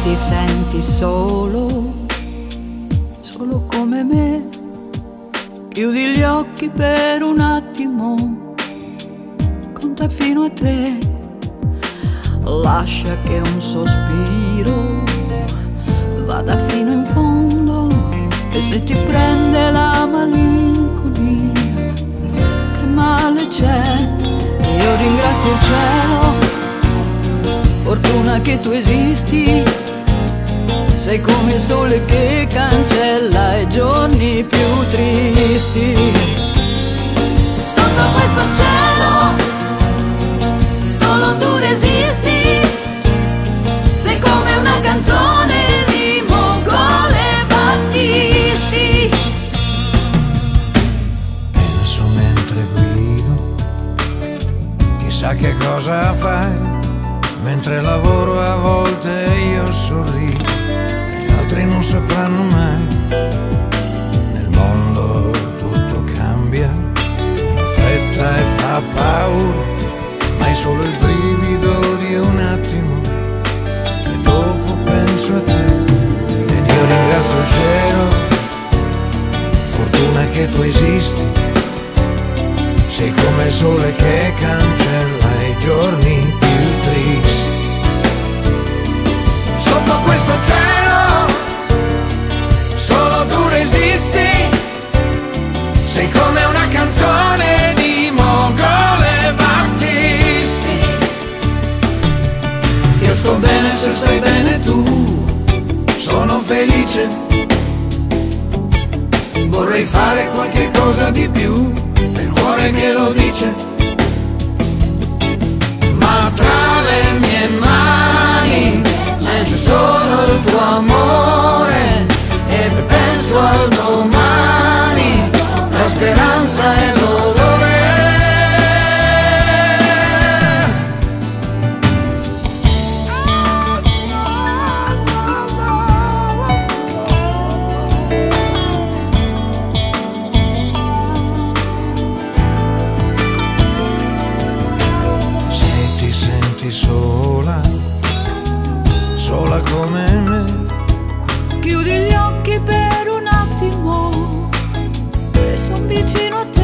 ti senti solo, solo come me, chiudi gli occhi per un attimo, conta fino a 3, lascia che un sospiro vada fino in fondo, e se ti prende la malinconia, che male c'è? Io ringrazio il cielo, fortuna che tu esisti, sei come il sole che cancella i giorni più tristi. Sotto questo cielo solo tu resisti, sei come una canzone di Mogol Battisti. Penso mentre guido, chissà che cosa fai. Mentre lavoro a volte io sorrido e gli altri non sapranno mai. Nel mondo tutto cambia in fretta e fa paura, ma è solo il brivido di un attimo e dopo penso a te. Ed io ringrazio il cielo, fortuna che tu esisti, sei come il sole che cancella i giorni più tristi. Sotto questo cielo solo tu resisti, sei come una canzone di Mogol e Battisti. Io sto bene se stai bene tu, sono felice, vorrei fare qualche cosa di più, è il cuore che lo dice, ma tra le mie mani c'è solo il tuo amore e penso al domani tra speranza e dolore. Se ti senti sola, sola come me, Chiudi gli occhi per un attimo e son vicino a te.